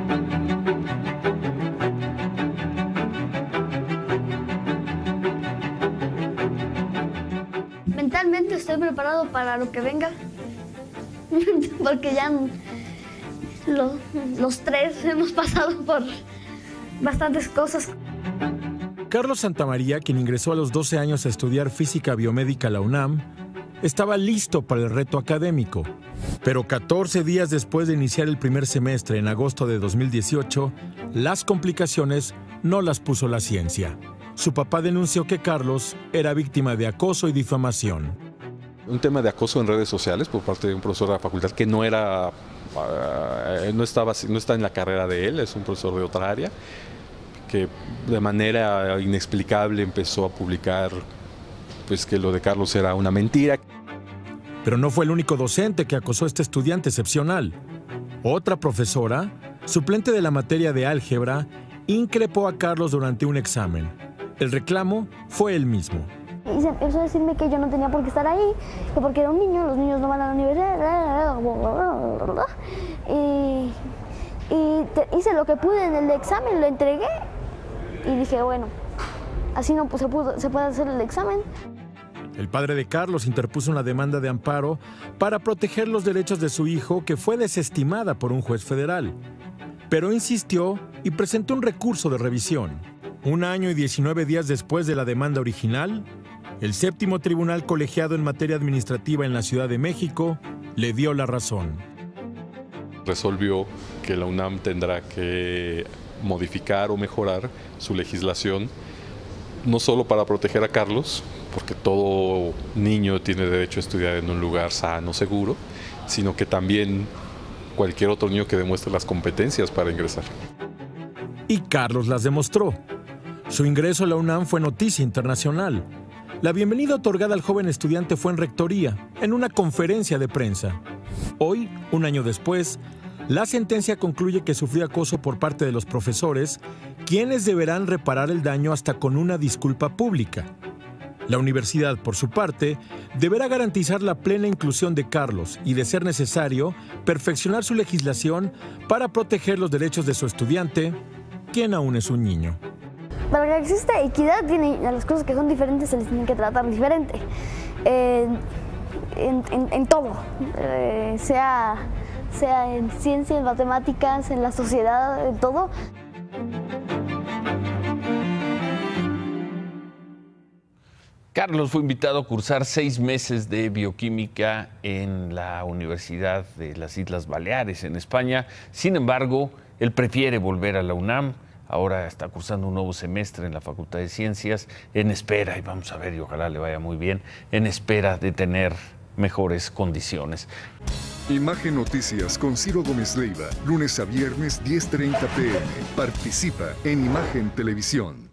Mentalmente estoy preparado para lo que venga, porque ya los tres hemos pasado por bastantes cosas. Carlos Santamaría, quien ingresó a los 12 años a estudiar física biomédica a la UNAM, estaba listo para el reto académico. Pero 14 días después de iniciar el primer semestre, en agosto de 2018, las complicaciones no las puso la ciencia. Su papá denunció que Carlos era víctima de acoso y difamación. Un tema de acoso en redes sociales por parte de un profesor de la facultad que no está en la carrera de él, es un profesor de otra área, que de manera inexplicable empezó a publicar pues, que lo de Carlos era una mentira. Pero no fue el único docente que acosó a este estudiante excepcional. Otra profesora, suplente de la materia de álgebra, increpó a Carlos durante un examen. El reclamo fue el mismo. Y empezó a decirme que yo no tenía por qué estar ahí, que porque era un niño, los niños no van a la universidad. Y hice lo que pude en el examen, lo entregué y dije, bueno, así no se puede hacer el examen. El padre de Carlos interpuso una demanda de amparo para proteger los derechos de su hijo, que fue desestimada por un juez federal. Pero insistió y presentó un recurso de revisión. 1 año y 19 días después de la demanda original, el séptimo tribunal colegiado en materia administrativa en la Ciudad de México le dio la razón. Resolvió que la UNAM tendrá que modificar o mejorar su legislación, no solo para proteger a Carlos, porque todo niño tiene derecho a estudiar en un lugar sano, seguro, sino que también cualquier otro niño que demuestre las competencias para ingresar. Y Carlos las demostró. Su ingreso a la UNAM fue noticia internacional. La bienvenida otorgada al joven estudiante fue en rectoría, en una conferencia de prensa. Hoy, 1 año después, la sentencia concluye que sufrió acoso por parte de los profesores, quienes deberán reparar el daño hasta con una disculpa pública. La universidad, por su parte, deberá garantizar la plena inclusión de Carlos y, de ser necesario, perfeccionar su legislación para proteger los derechos de su estudiante, quien aún es un niño. Para que exista equidad, a las cosas que son diferentes se les tienen que tratar diferente. En todo, sea en ciencias, en matemáticas, en la sociedad, en todo. Carlos fue invitado a cursar 6 meses de bioquímica en la Universidad de las Islas Baleares, en España. Sin embargo, él prefiere volver a la UNAM. Ahora está cursando un nuevo semestre en la Facultad de Ciencias, en espera, y vamos a ver, y ojalá le vaya muy bien, en espera de tener mejores condiciones. Imagen Noticias con Ciro Gómez Leiva, lunes a viernes 10:30 p.m. Participa en Imagen Televisión.